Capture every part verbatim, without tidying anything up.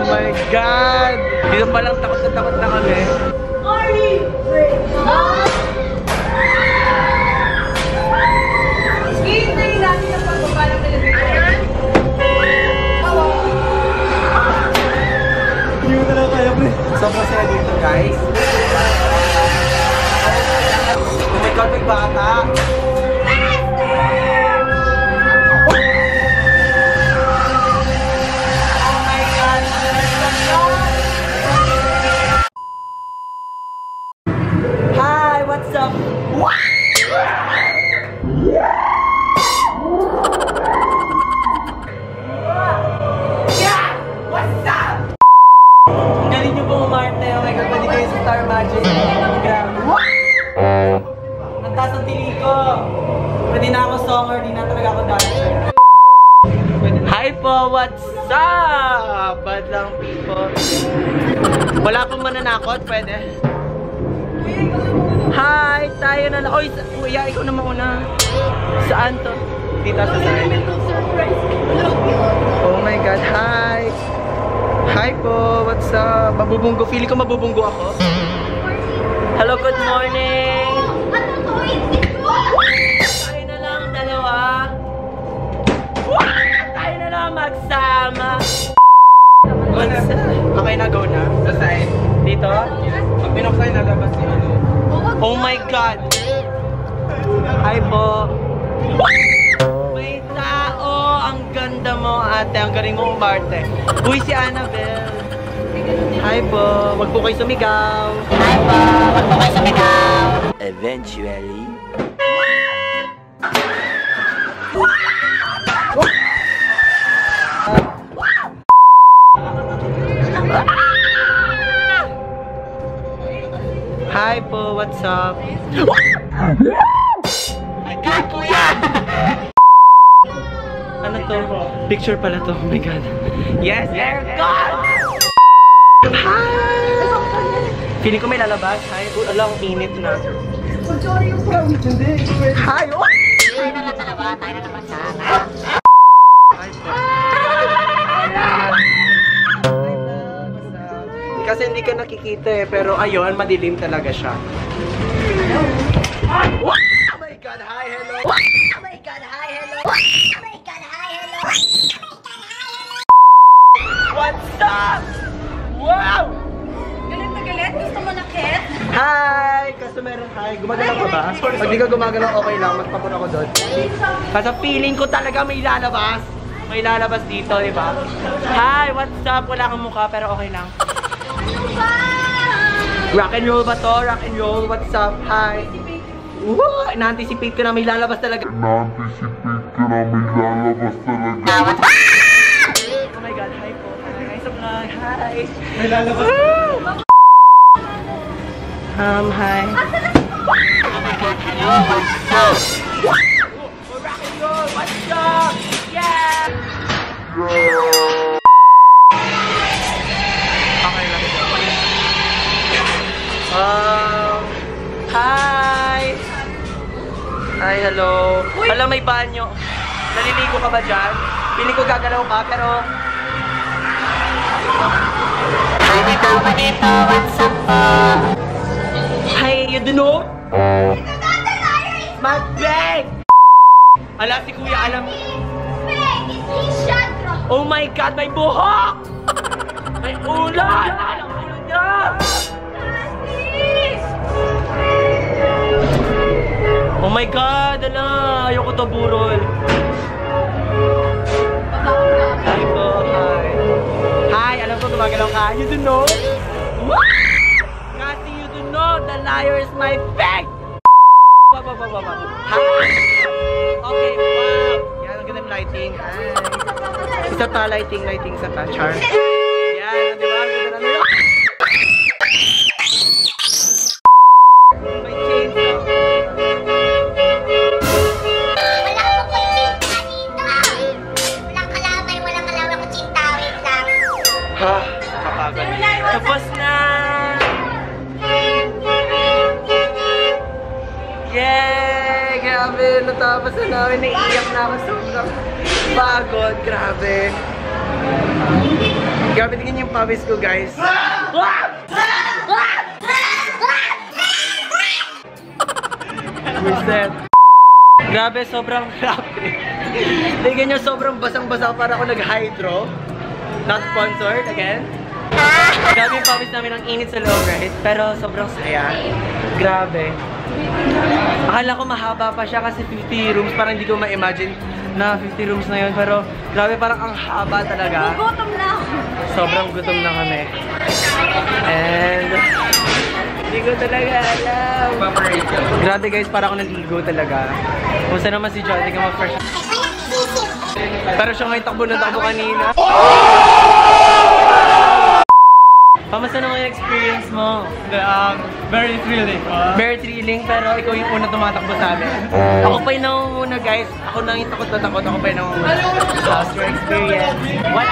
my God! Dito pa lang takot na takot na kami. Sorry! Wait! Skate na yung natin ang pagbaba ng elevator. Hindi mo talaga kaya po. Sobrang saya dito, guys. Oh my God, may bata! Hi, what's up? Yeah, what's up? Ang galing nyo pong umarte. Oh my God, pwede kayo sa Star Magic. Grabe. Ang taas ang tili ko. Pwede na ako songer, di na talaga ako dancer. Hi po, what's up? Bad lang people. Wala pong mananakot, pwede? Hi! Tayo na lang. Oy, kuya, ikaw naman una. Saan to? Dito sa side. Oh my God, hi! Hi po, what's up? Mabubunggo. Feeling ko mabubunggo ako. Hello, good morning! Tayo na lang, dalawa. Tayo na lang magsama. What's up? Okay na, go na. Sa side. Dito? Pag pinoksan na labas ni ano. Oh my God! Hi po! May tao! Ang ganda mo ate! Ang galing mo umarte! Uy, si Annabelle! Hi po! Wag po kayo sumigaw! Hi po! Wag po kayo sumigaw! Eventually... Hi po, what's up? My God, kuya! Ano to? Picture pala to, oh my God. Yes, there God! Hi! Feeling ko may lalabas. Hi, alam, init na. Hi! Oh! Tayo na lang dalawa, tayo na lang magsama. Hi po. Kasi hindi ka nakikita eh, pero ayun, madilim talaga siya. Oh my God, hi, hello! Oh my God, hi, hello! Oh my God, hi, hello! What's up? Wow! Galit na galit? Gusto mo na kit? Hi! Customer, hi. Gumagalaw ka ba? Pag di ka gumagalaw, okay lang. Magpapun ako doon. Kasi feeling ko talaga may lalabas. May lalabas dito, di ba? Hi! What's up? Wala kang mukha, pero okay lang. Rock and roll ba to? Rock and roll. What's up? Hi. Woo! Na-anticipate ko na may lalabas talaga. Na-anticipate ko na may lalabas talaga. Oh my God. Hi po. Hi. Sa vlog. Hi. May lalabas. Um, hi. Hello, what's up? Rock and roll. What's up? Yeah! Okay lang. Um, hi! Hi, hello. Uy. Alam, may banyo. Naliligo ka ba dyan? Piling ko gagalaw ka, pero... Hi, dito, dito, what's up po? Hi, you do know? My bag! Ala, si kuya, alam... Oh my God, may buhok! May ulan! Alam ko niya! Oh my God, ala! Ayoko to burol. Hi po, hi. Hi, alam ko gumagalaw ka. You do know? Kasi you do know, the liar is my bag! Ba, ba, ba, ba, ba. Hi! Okay, wow! Yan, ang ganda ng lighting. Hi! Isa pa, lighting, lighting, isa pa. Char. Yan, di ba? Ang ganda ng lighting. May chain ka. Wala po kutsinta dito. Walang kalamay, walang kalamay kutsinta. Wait lang. Ha? Kapagod. Tapos na! Yay! Grabe! Natapos na namin. Naiiyak na ako. Sobrang pagod. Grabe. Grabe, tingin yung pawis ko, guys. Buset. Grabe, sobrang grabe. Tingnan nyo, sobrang basang-basa para ako nag-hydro. Not sponsored, again. Grabe yung pawis namin, ang init sa loob, right? Pero sobrang saya. Grabe. Akala ko mahaba pa siya kasi fifty rooms. Parang hindi ko ma-imagine na fifty rooms na yun. Pero grabe, parang ang haba talaga. Gutom na ako. Sobrang gutom na kami. And hindi ko talaga alam. Grabe guys, parang ako naligo talaga. Kumusta naman si John? Hindi ka ma-fresh. Pero siya ngayon takbo na takbo kanina. Kamusta naman yung experience mo? Um, very thrilling. Uh, Very thrilling, pero ikaw yung una tumatakbo sa amin. Ako pa yung nangunguna guys. Ako nang yung takot na takot. Ako pa yung nangunguna. How's your experience? Wala.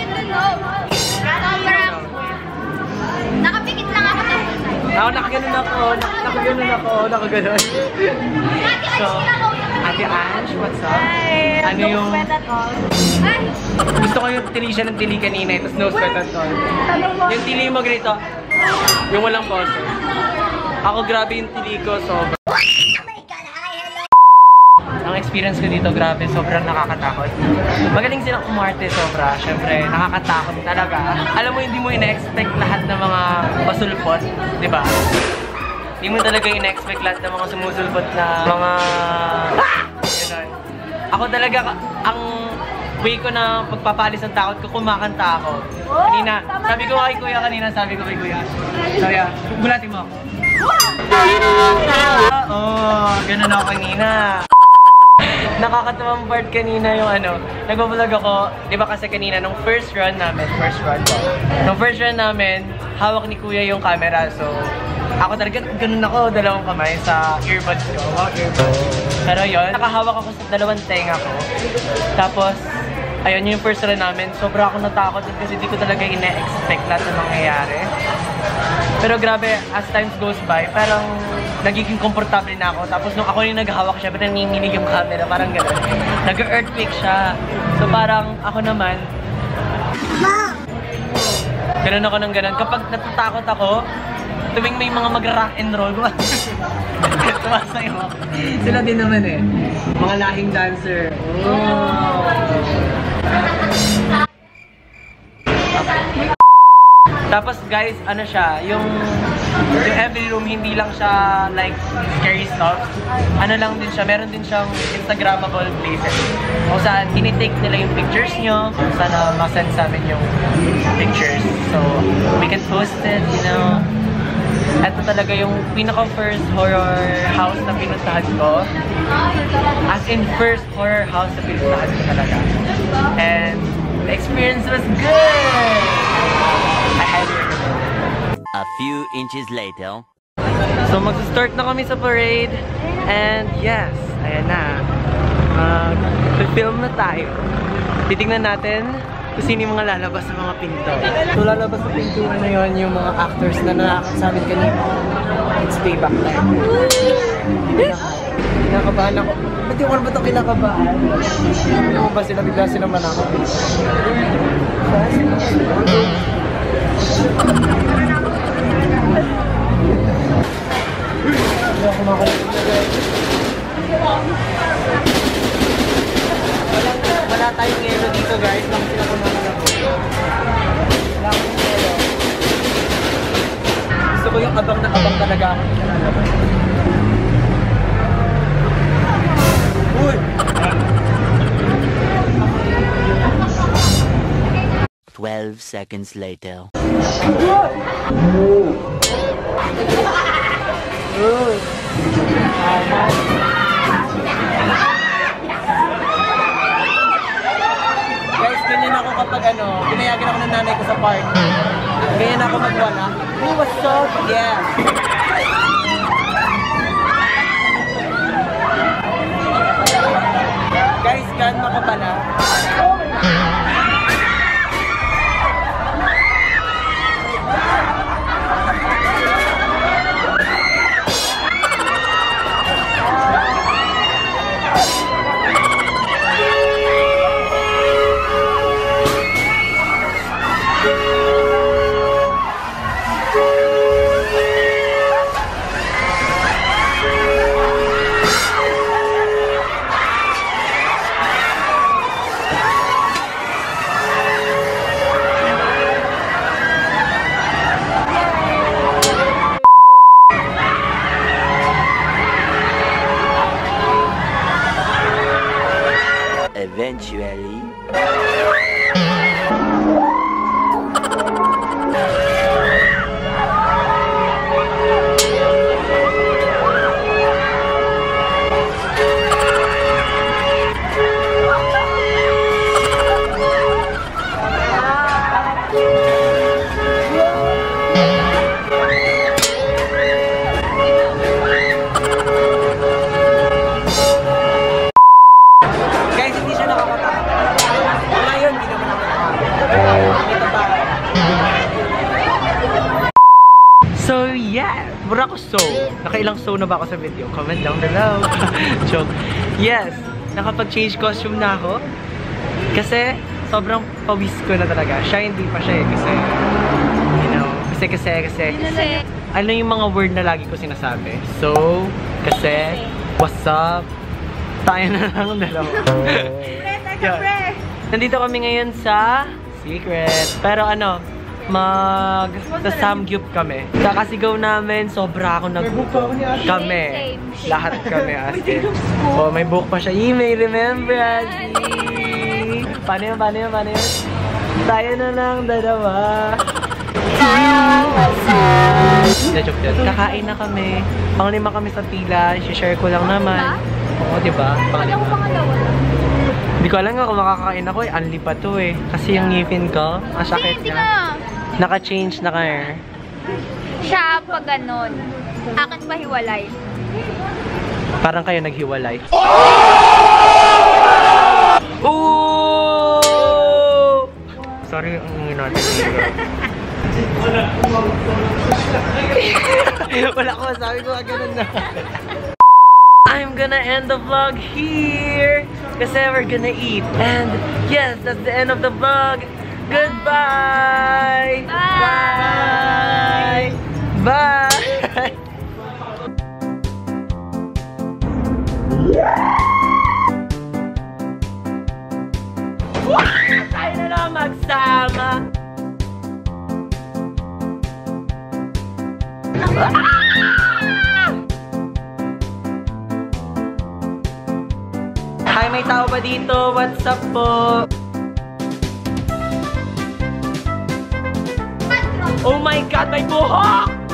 Nakapikit lang ako sa Ako nakaganon ako. Nak nakaganon ako. Nakaganon. So, Ate Ange, what's up? Ay, Ano no yung... sweat at all. Ay! Gusto ko yung tili siya ng tili kanina. Tapos no sweat at all. Yung tili mo ganito. Yung walang boses. Ako grabe yung tili ko. Sobra. Oh my God, hi, hello! Ang experience ko dito, grabe, sobrang nakakatakot. Magaling silang umarte, sobra. Siyempre, nakakatakot talaga. Alam mo, hindi mo ina-expect lahat ng mga basulpot, di ba? Hindi mo talaga ina-expect lahat ng mga sumusulpot na mga... Ganun. Ako talaga, ang way ko na pagpapalis ng takot ko, kumakanta ako. Kanina, sabi ko kay kuya kanina, sabi ko kay kuya. Kuya, bulatin mo ako. Oh, ganun ako kanina. Nakakatawang part kanina yung ano, nagbablog ako, di ba kasi kanina nung first run namin, first run ko, nung first run namin, hawak ni kuya yung camera, so ako talaga, ganun ako, dalawang kamay sa earbuds ko, wow, earbuds. Pero yun, nakahawak ako sa dalawang tenga ko, tapos, ayun yung first run namin, sobra ako natakot kasi di ko talaga ina-expect lahat na mangyayari. Pero grabe, as times goes by, parang nagiging komportable na ako. Tapos nung ako yung naghahawak siya, pero nanginginig yung camera, parang gano'n. Nag-earthquake siya. So parang ako naman, gano'n ako ng gano'n. Kapag natatakot ako, tuwing may mga mag-rock and roll, tumasayo ako. Sila din naman eh. Mga lahing dancer. Oh. Tapos guys, ano siya, yung, yung every room, hindi lang siya like scary stuff. Ano lang din siya, meron din siyang Instagrammable places. Kung saan tinitake nila yung pictures nyo, kung saan masend sa amin yung pictures. So, we can post it, you know. Ito talaga yung pinaka-first horror house na pinuntahan ko. As in, first horror house na pinuntahan ko talaga. And the experience was good! I highly recommend it. A few inches later. So mag-start na kami sa parade. And yes, ayan na. Mag-film na tayo. Titignan natin kung sino yung mga lalabas sa mga pinto. So lalabas sa pintuan na yun yung mga actors na nakakasabi kanina. It's payback time. Kinakabahan ako. Ba't yung ba't ako kinakabahan? Ano ba sila? Bigla sila manakot. Hindi ako makalimutan guys. Wala tayong yelo dito guys. Bakit sila kumakas ako? Wala akong yelo. Gusto ko yung abang na abang talaga ako. Uy! Twelve seconds later. Guys, ganyan ako kapag ano, pinayagan ako ng nanay ko sa park. Ganyan ako magwala. Hey, what's up? Yeah. Guys, ganma ka pala. yeah! Mura ko so. Nakailang so na ba ako sa video? Comment down below. Joke. Yes, nakapag-change costume na ako. Kasi, sobrang pawis ko na talaga. Siya hindi pa siya eh. Kasi, you know, kasi, kasi, kasi. Kasi, ano yung mga word na lagi ko sinasabi? So, kasi, what's up? Tayo na lang dalawa. Yeah. Nandito kami ngayon sa Secret. Pero ano, mag sa samgyup kami. Kakasigaw namin, sobra ako nagbuko. Kami. Lahat kami as in. Oh, may book pa siya. You may remember as me. Paano yun, paano yun, paano yun? Tayo na lang dalawa. Na-joke din. Kakain na kami. Panglima kami sa pila. I-share ko lang naman. Oo, diba? Panglima. Hindi ko alam nga kung makakain ako eh. Unli pa to eh. Kasi yung ngipin ko, ang sakit niya. Naka-change na kayo. siya pag ganon. Akin pa hiwalay. Parang kayo naghiwalay. Oh! Sorry, ang ingin natin dito. Wala ko masabi ko, ganun na. I'm gonna end the vlog here kasi we're gonna eat. And yes, that's the end of the vlog. Goodbye! Bye! Bye! Bye! Tayo na lang magsama! Hi, may tao ba dito? What's up po? Oh my God, may buhok!